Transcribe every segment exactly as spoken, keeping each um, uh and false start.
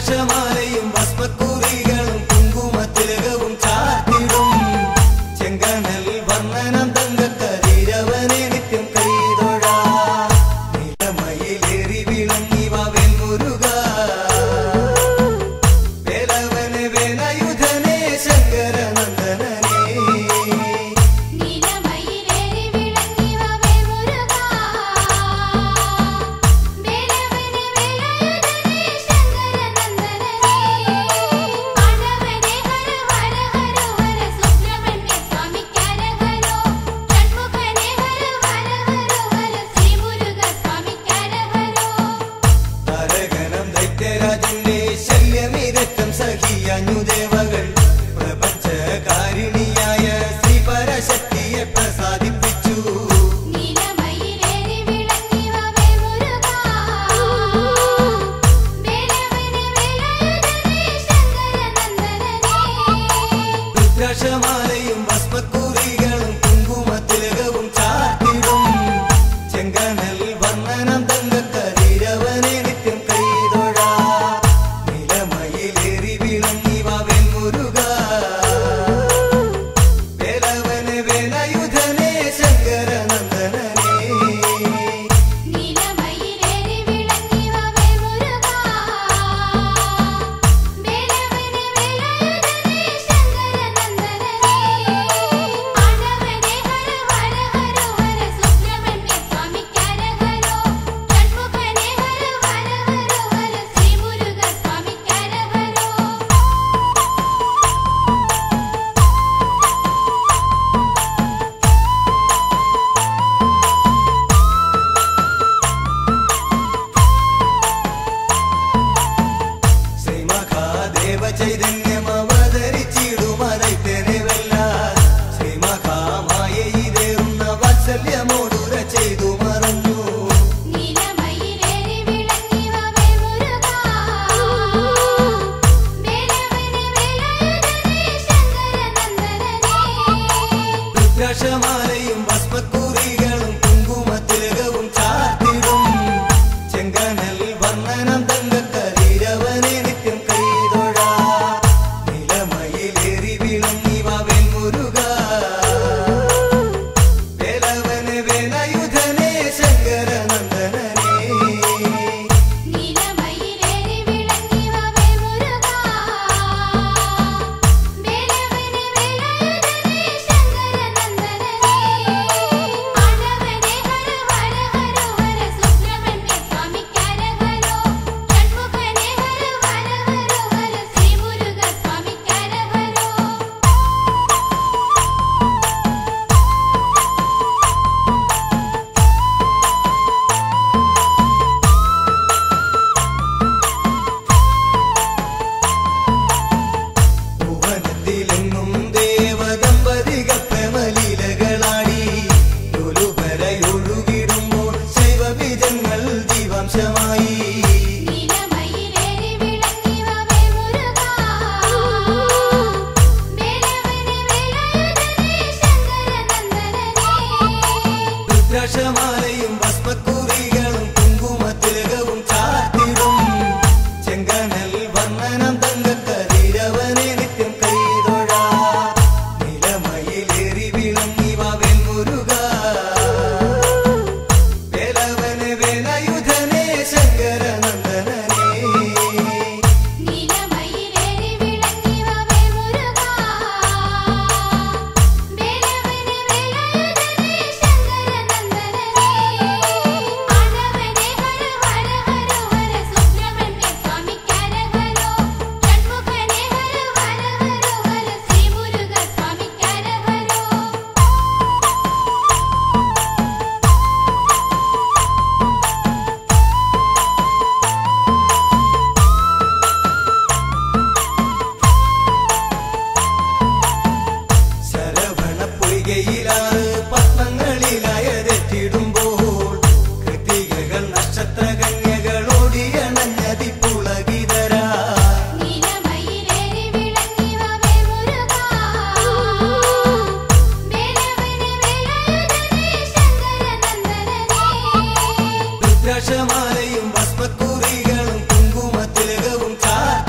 രുദ്രാക്ഷമാലയും ഭസ്മക്കുറികളും കുങ്കുമത്തിലകവും ചാർത്തിടും ചെങ്കനൽ വർണ്ണനം തങ്കക്കതിരവനെ നിത്യം കൈതൊഴാ നിലമയിലേറി വിളങ്ങി വാവേൽ മുരുക വേലവനെ വേലായുധനെ ശങ്കരനന്ദനനെ ദേവകൾ പ്രപഞ്ചകാരിണിയായ ശ്രീ പരശക്തിയെ പ്രസാദിപ്പിച്ചു രുദ്രാക്ഷമാലയും ഭസ്മക്കുറികളും കുങ്കുമത്തിലകവും ചാർത്തിടും ചെങ്കനൽ വർണ്ണനം തങ്കക്കതിരവനെ നിത്യം കൈതൊഴാ നിലമയിലേറി വിളങ്ങി വാവേൽ മുരുക വേലവനെ വേലായുധനെ ശങ്കരനന്ദനനെ ചൈതന്യം അവതരിച്ചിടുമതൈത്തനെ വെല്ല ശ്രീമഹാമായയിലേറുന്ന വാത്സല്യമോടുര ചെയ്തു മറഞ്ഞു രുദ്രാക്ഷമാലയും ഭസ്മക്കുറികളും കുങ്കുമത്തിലകവും ചാർത്തിടും ചെങ്കനൽ വർണ്ണനം തങ്കക്കതിരവനെ നിത്യം കൈതൊഴാ നിലമയിലേറി വിളങ്ങി വാവേൽ മുരുക വേലവനെ വേലായുധനെ ശങ്കരനന്ദനനെ ഭുവനത്തിലെങ്ങും ദേവദമ്പതികൾ പ്രേമലീലകളാടി ൊഴുകിടുമ്പോൾ ശൈവബീജങ്ങൾ ജീവാംശമായി രുദ്രാക്ഷമാലയും ഭസ്മക്കുറികളും കുങ്കുമത്തിലകവും ചാർത്തിടും ചെങ്കനൽ വർണ്ണനം തങ്കക്കതിരവനെ നിത്യം കൈതൊഴാ നിലമയിലേറി വിളങ്ങി വാവേൽ മുരുക വേലവനെ വേലായുധനെ ശങ്കരനന്ദനനെ ശരവണപ്പൊയ്കയിലാണ് പത്മങ്ങളിലായതെത്തിടുമ്പോൾ കൃതികകൾ നക്ഷത്രകന്യകളോടിയണഞ്ഞതിപ്പുളകിതരാ രുദ്രാക്ഷമാലയും ഭസ്മക്കുറികളും കുങ്കുമത്തിലകവും ചാർത്തി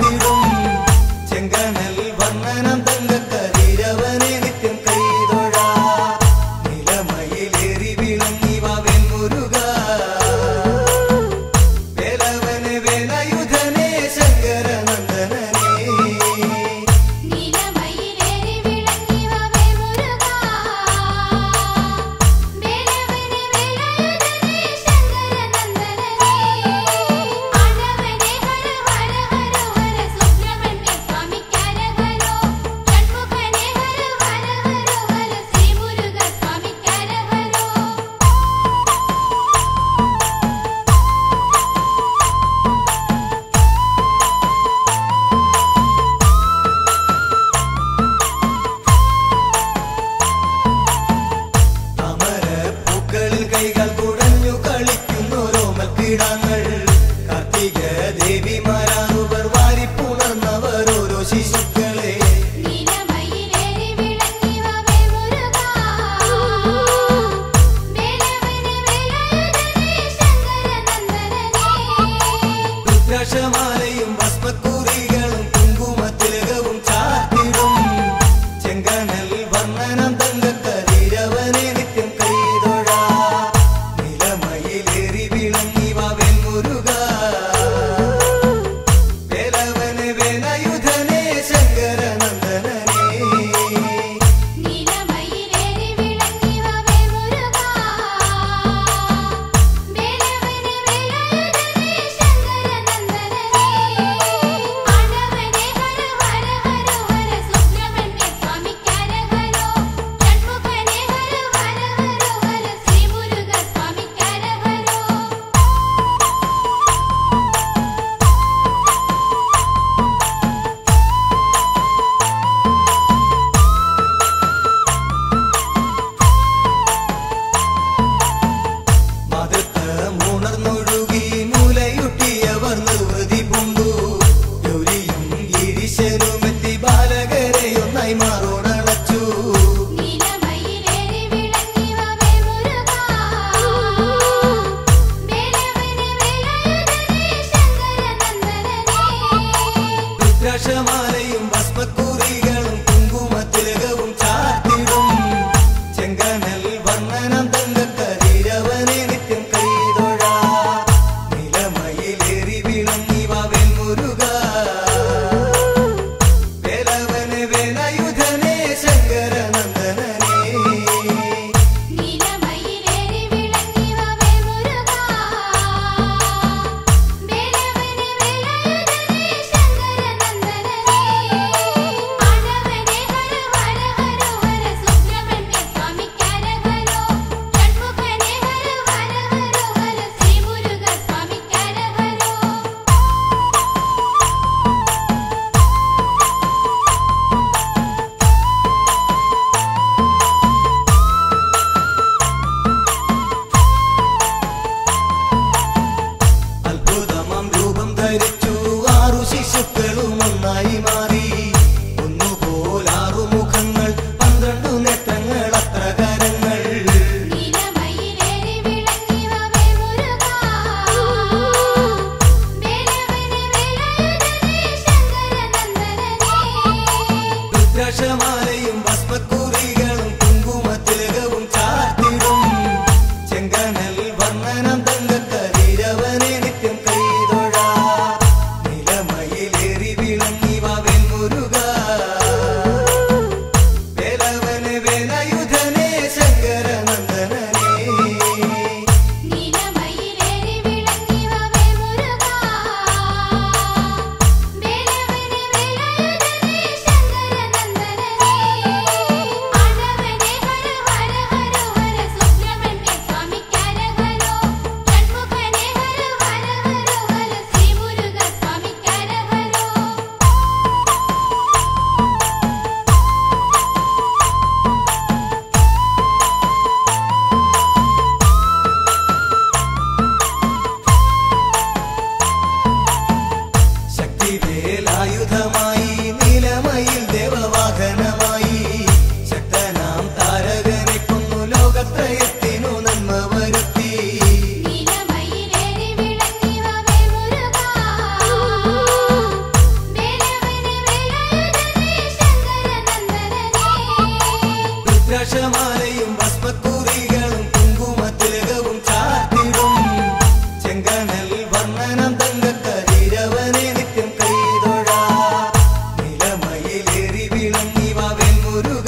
ചെങ്കനൽ വർണ്ണനം തങ്കക്കരിരവനെ നിത്യം കൈതൊഴ നിലമയിലേറി വിളങ്ങി വാ വെൺമുരുക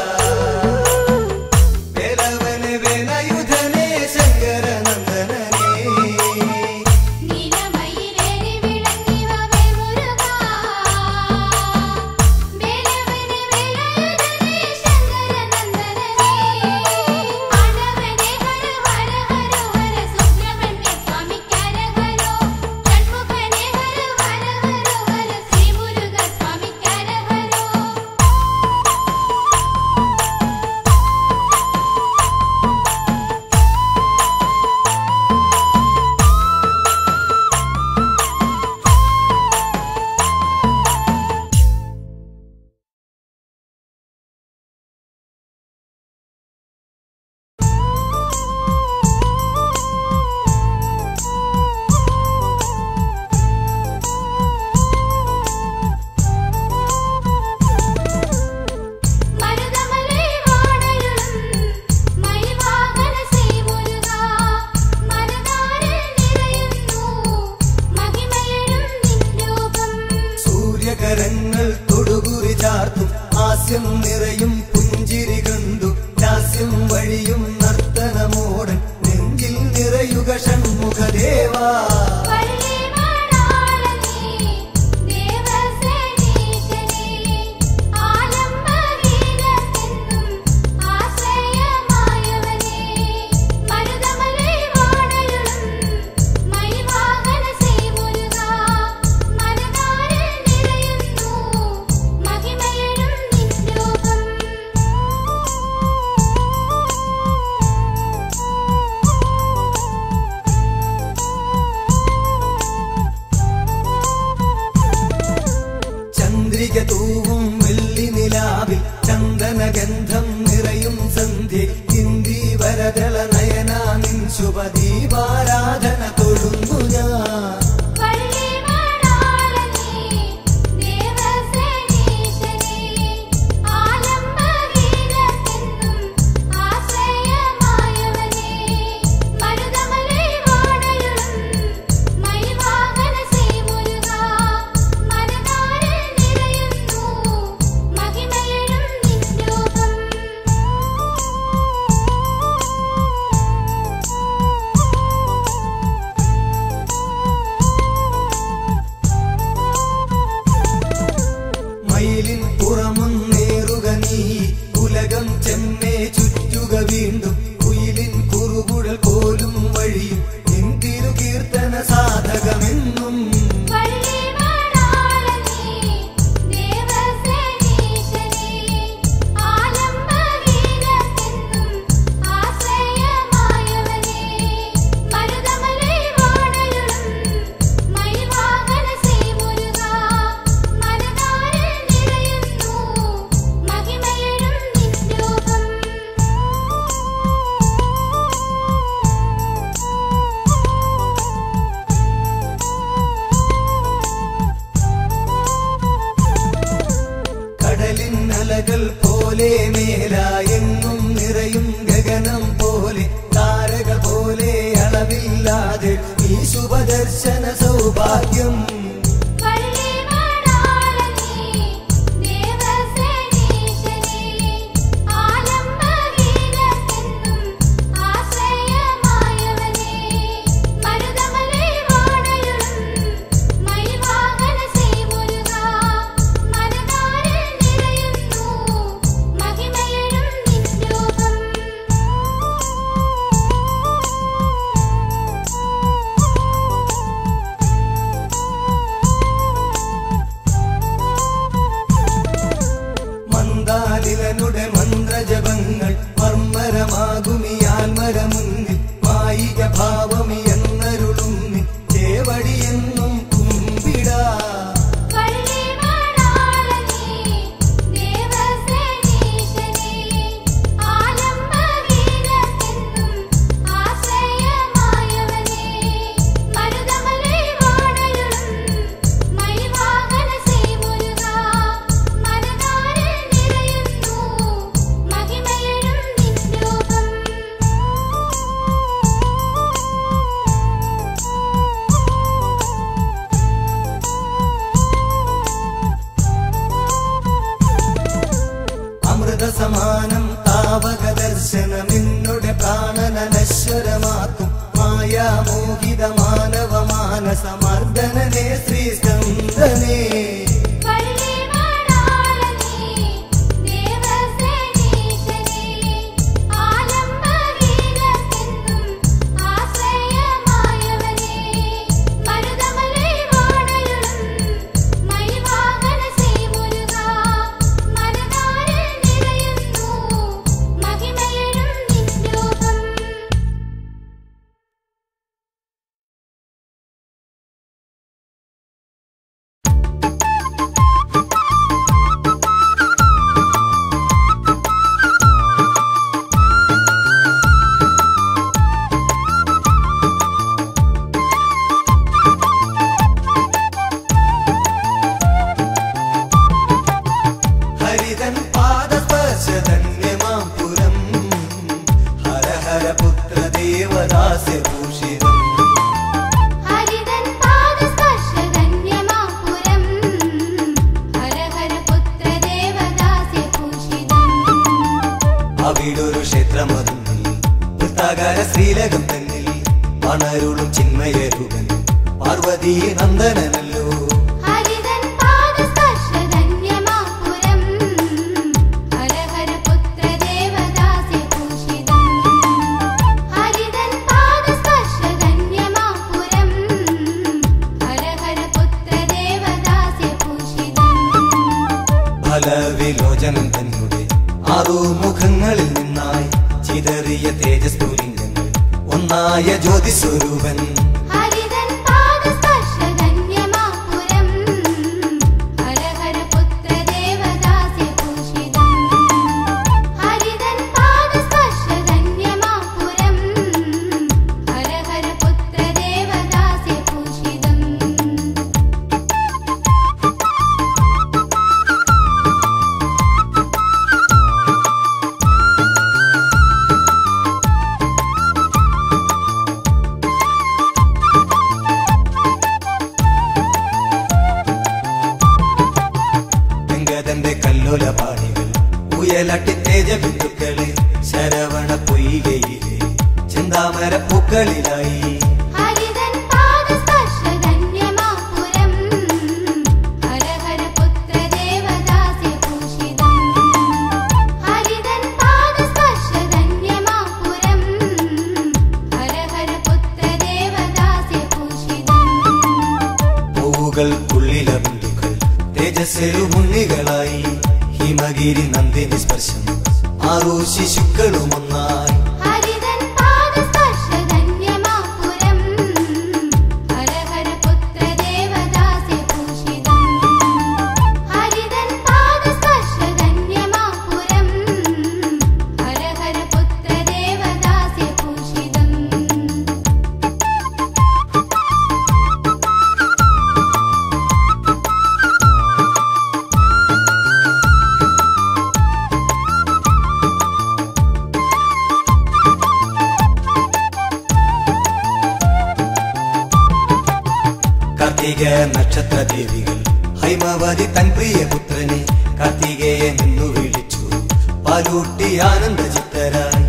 വേലവനെ വേലയുധനെ ശങ്കരനന്ദനനെ നിലമയിലേറി വിളങ്ങി വാ വെൺമുരുക വേലവനെ വേലയുധനെ ശങ്കരനന്ദനനെ ആടവനെ ഹര ഹര ഹര ഹര സുബ്രഹ്മണ്യ സ്വാമി കരഹരോ ഷൺമുഖനെ ഹര ഹര ഹര ഹര ശ്രീ മുരുക സ്വാമി കരഹരോ മരുതമലൈ വാണരുളും മയിൽവാഹന ശ്രീ മുരുക മനതാരിൽ നിറയുന്നു മഹിമയേറും നിൻ രൂപം സൂര്യകരങ്ങൾ തൊടുകുറി ചാർത്തും ഹാസ്യം നിറയും പുഞ്ചിരി കണ്ടു ലാസ്യം വഴിയും നർത്തനമോടൻ നെഞ്ചിൽ നിറയുക ഷൺമുഖദേവാ പള്ളി വാണാളനേ ദേവസേനീശനേ ആലംബഗീതമെന്നും ആശ്രയമായവനേ മരുതമലൈ വാണരുളും മയിൽവാഹന ശ്രീ മുരുക മനതാരിൽ നിറയുന്നു മഹിമയേറും നിൻ രൂപം ചന്ദ്രിക തൂവും വെള്ളി നിലാവിൽ ചന്ദനഗന്ധം നിറയും സന്ധ്യ ഇന്ദി വരദള നയന നിൻ ശുഭദീപാരാധന തൊഴുന്നു ഞാൻ പള്ളി വാണാളനേ ദേവസേനീശനേ ആലംബഗീതമെന്നും ആശ്രയമായവനേ മരുതമലൈ വാണരുളും മയിൽവാഹന ശ്രീ മുരുക മനതാരിൽ നിറയുന്നു മഹിമയേറും നിൻ രൂപം മയിലിൻ പുറമുന്നേറുക നീ ഉലകം ചെമ്മേ ചുറ്റുക വീണ്ടും കുയിലിൻ കുറുകുഴൽ പോലും വഴിയും നിൻ തിരുകീർത്തന സാധകമെന്നും പള്ളി വാണാളനേ ദേവസേനീശനേ ആലംബഗീതമെന്നും ആശ്രയമായവനേ മരുതമലൈ വാണരുളും മയിൽവാഹന ശ്രീ മുരുക മനതാരിൽ നിറയുന്നു മഹിമയേറും നിൻ രൂപം കടലിൻ അലകൾ പോലെ മേലായെങ്ങും നിറയും ഗഗനം പോലെ താരകൾ പോലെ അളവില്ലാതെ ഈ ശുഭദർശന സൗഭാഗ്യം പള്ളി വാണാളനേ ദേവസേനീശനേ ആലംബഗീതമെന്നും ആശ്രയമായവനേ മരുതമലൈ വാണരുളും മയിൽവാഹന ശ്രീ മുരുക മനതാരിൽ നിറയുന്നു മഹിമയേറും നിൻ രൂപം മോഹിത മാനവ മാനസ മർദ്ദനനേ ശ്രീ സ്കന്ദനേ അവിടൊരു ക്ഷേത്രമതിൽ വൃത്താകാര ശ്രീലകം തന്നിൽ പണരുളും ചിന്മയരൂപൻ പാർവതീ നന്ദനല്ലോ ഫലവിലോചനം തന്നുടെ ആറു മുഖങ്ങളിൽ നിന്നായി ചിതറിയ തേജസ്ഫുലിംഗങ്ങൾ ഒന്നായ ജ്യോതിസ്വരൂപൻ കല്ലോലപാണികൾ ഉയലട്ടി തേജബിന്ദുക്കളെ ശരവണ പൊയ്കയിലെ ചിന്താമര പൂക്കളിലായി പൂവുകൾക്കുള്ളില ബിന്ദുക്കൾ തേജസ്സരു മുന്നികളായി ഹിമഗിരി നന്ദിനി സ്പർശം ആറു ശിശുക്കളും ഒന്നായി കാർത്തിക നക്ഷത്ര ദേവികൾ ഹൈമവതി തൻ പ്രിയ പുത്രനെ കാർത്തികയെ നിന്നു വിളിച്ചു പാലൂട്ടി ആനന്ദ ചിത്തരായി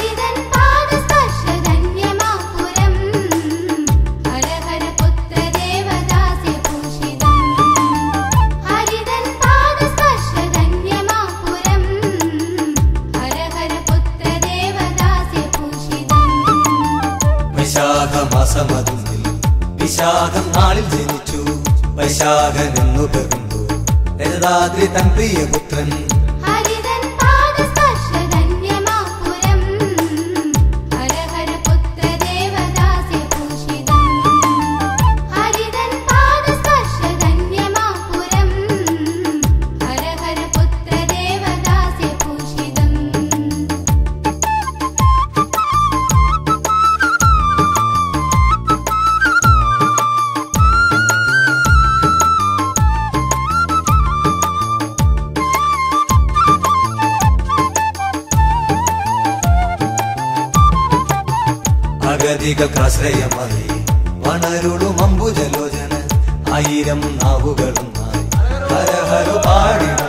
വൈശാഖമാസമതുന്നിൽ വിശാഖം നാളിൽ ജനിച്ചു വൈശാഖൻ എന്നു പിറന്നു രജതാദ്രി തൻ പ്രിയപുത്രൻ അഗതികൾക്കാശ്രയമായി വണരുളും അംബുജലോചന ആയിരം നാവുകളുമായി ഹരഹരു പാടിടും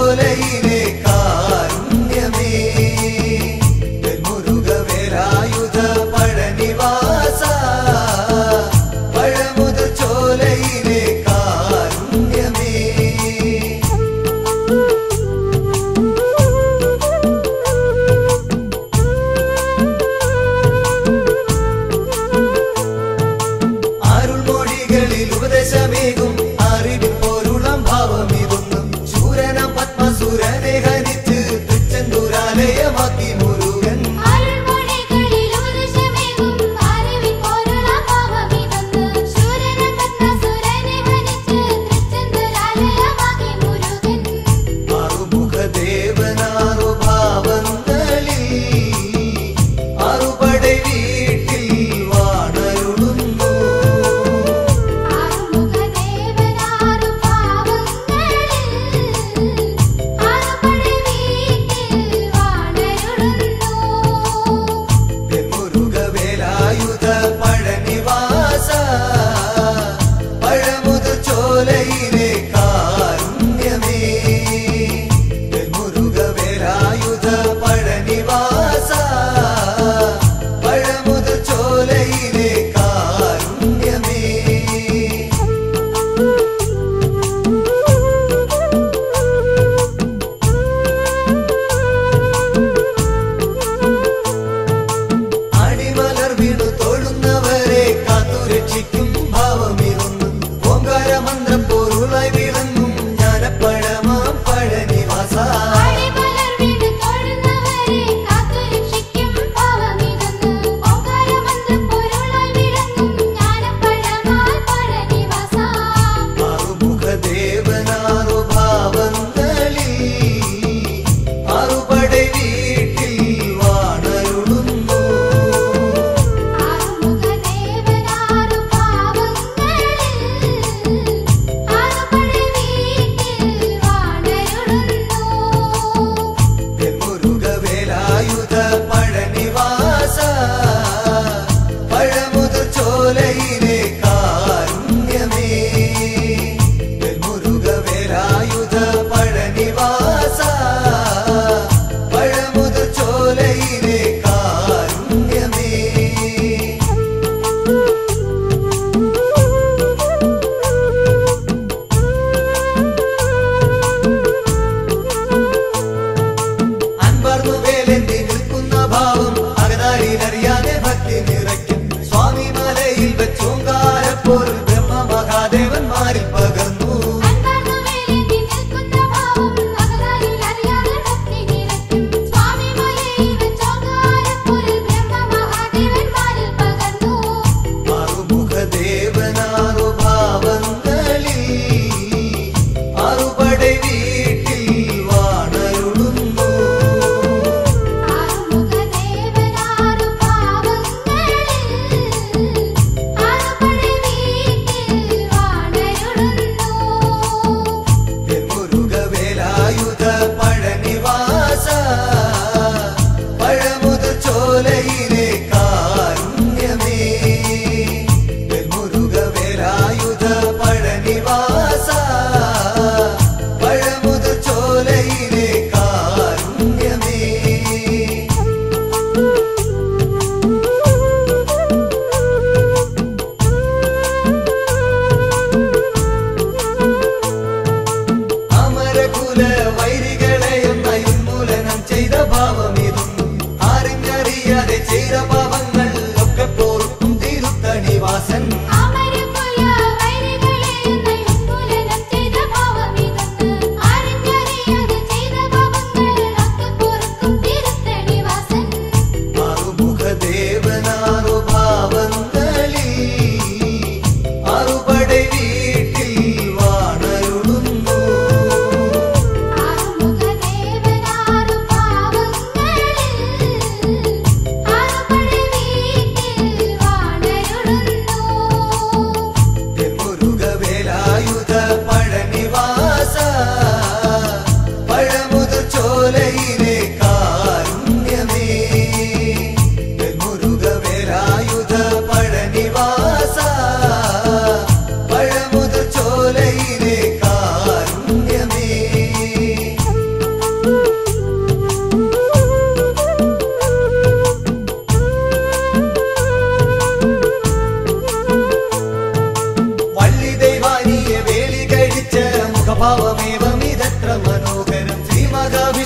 ചോലയിലെ കാരുണ്യമേ മുരുകവേലായുധ പഴനിവാസ പഴമുതൽ ചോലയിലെ കാരുണ്യമേ അരുൾമൊഴികളിൽ ഉപദേശമേകും അറിവിൻ പൊരുളം ഭാവമിതൊന്നും ശൂരന പത്മസുരനേഹ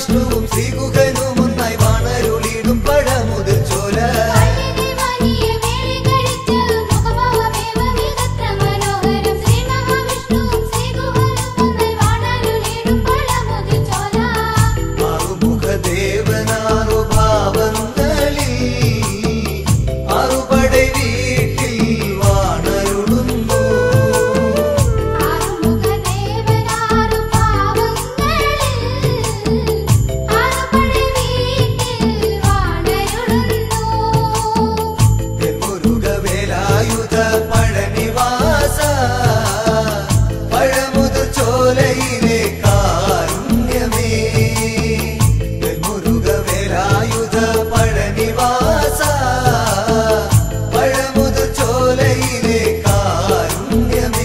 മഹാവിഷ്ണുവും ശ്രീകുഹനും ഒന്നായി വാണരുളിടും പഴമുതിർ ചോല. ആറുമുഖദേവനാറു ഭാവങ്ങളിൽ ആറുപടൈ വീട്ടിൽ വാണരുളുന്നു. മുരുകവേലായുധ പഴനിവാസ പഴമുതിർ ചോലയിലെ കാരുണ്യമേ. മുരുകവേലായുധ പഴനിവാസ പഴമുതിർ ചോലയിലെ കാരുണ്യമേ.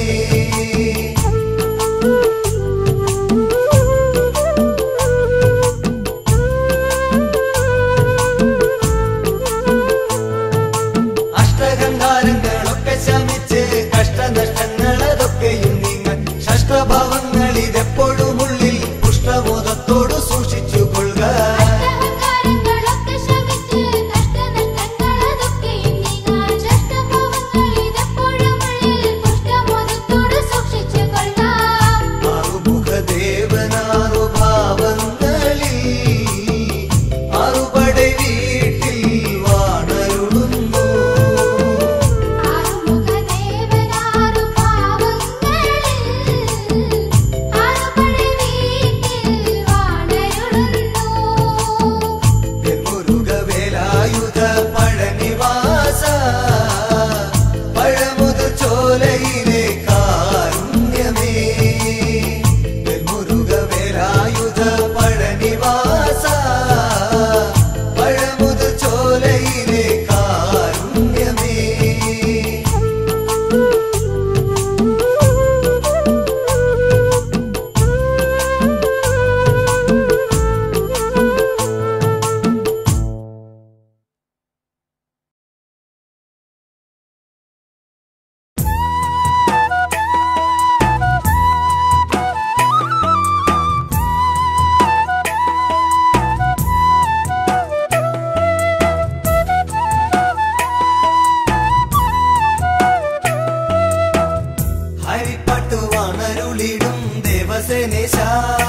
അഷ്ടഗന്ധാരങ്ങളൊക്കെ ശമിച്ച് കഷ്ടനഷ്ടങ്ങളതൊക്കെയും നിങ്ങൾ ഷഷ്ടഭാവങ്ങളിതെപ്പോഴും ഉള്ളിൽ പുഷ്ടബോധത്തോടു സൂക്ഷിച്ചു കൊള്ളുക. ആറുമുഖദേവനാറു ഭാവങ്ങളിൽ ആറുപടൈ വീട്ടിൽ വാണരുളുന്നു. മുരുകവേലായുധ പഴനിവാസ പഴമുതിർ ചോലയിലെ കാരുണ്യമേ. മുരുകവേലായുധ പഴനിവാസ പഴമുതിർ ചോലയിലെ കാരുണ്യമേ. ഹരിപ്പാട്ടു വാണരുളിടും ദേവസേനേശ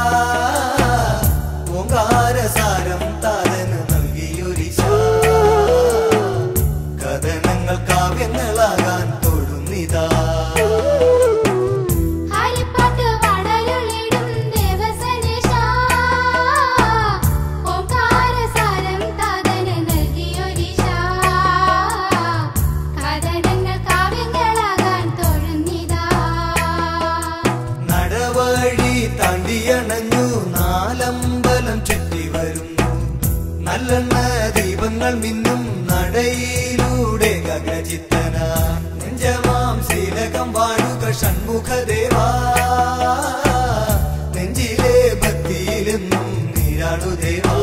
ഓങ്കാരസാരം താരന് നൽകിയൊരിശ. കഥനങ്ങൾ കാവ്യങ്ങളാകാൻ തൊഴുന്നിതാ. നടവഴി താണ്ടിയണഞ്ഞു നാലമ്പലം ചുറ്റി വരുന്നു. നല്ലെണ്ണ ദീപങ്ങൾ മിന്നും നടയിലൂടെ ഗഗനചിത്തന നെഞ്ചമാം ശീലകം വാഴുക ഷൺമുഖദേവാ. നെഞ്ചിലെ ഭക്തിയിലെന്നും നീരാണു ദേവാ.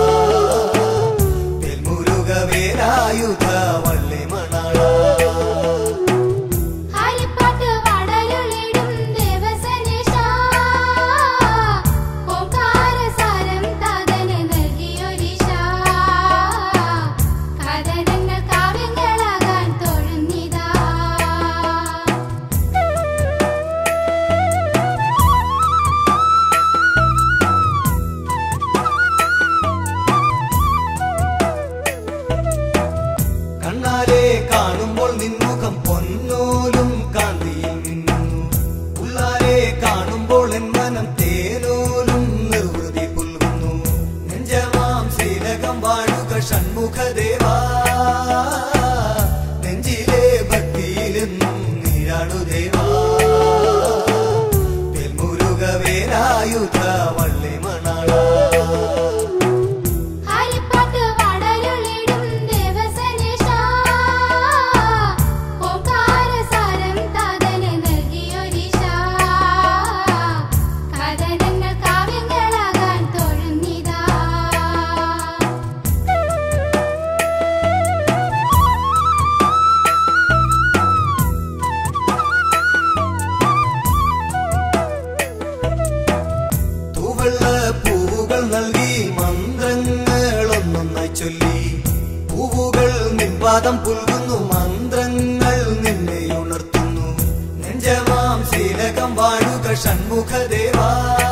മുരുകവേലായുധ വള്ളിമണാള. കണ്ണാലെ കാണുമ്പോൾ നിൻമുഖം പൊന്നോലും കാന്തിയിൽ നിന്നു. ഉള്ളാലെ കാണുമ്പോൾ എൻ മനം തേനോലും നിർവൃതി പുൽകുന്നു. നെഞ്ചമാം ശീലകം വാഴുക ഷൺമുഖദേവാ. നെഞ്ചിലെ ഭക്തിയിലെന്നും നീരാണു ദേവാ. മുരുകവേലായുധ വള്ളിമണാള. പാദം പുൽകുന്നു മന്ത്രങ്ങൾ നിന്നെ ഉണർത്തുന്നു നെഞ്ചമാം ശ്രീലകം വാഴുക ഷൺമുഖദേവാ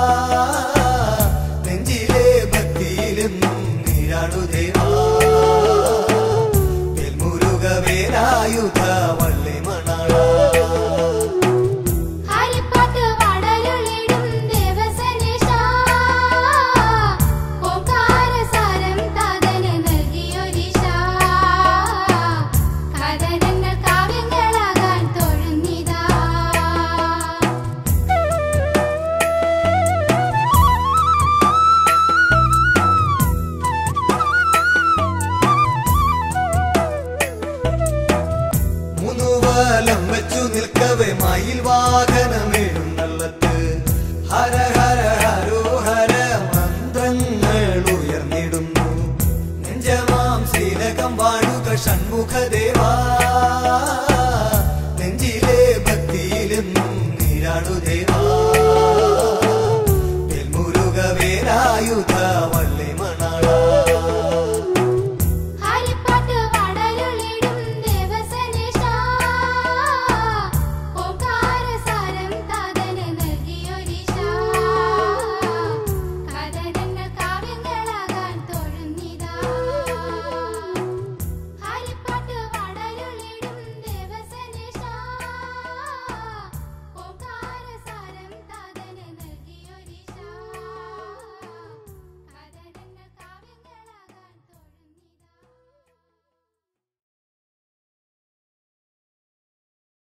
നെഞ്ചിലെ ഭക്തിയിലെന്നും നീരാടു ദേവാ വെൽമുരുക വേലായുധ വള്ളി മണാള ും വെച്ചു നിൽക്കവേ മയിൽ വാഹനമേഴുന്നള്ളത്ത് ഹര ഹര ഹരോ ഹര മന്ത്രങ്ങൾ ഉയർന്നിടുന്നു നെഞ്ചമാം ശ്രീലകം വാഴുക ഷൺമുഖദേവാ നെഞ്ചിലെ ഭക്തിയിലെന്നും നീരാടു ദേവാ വെൽമുരുക വേലായുധ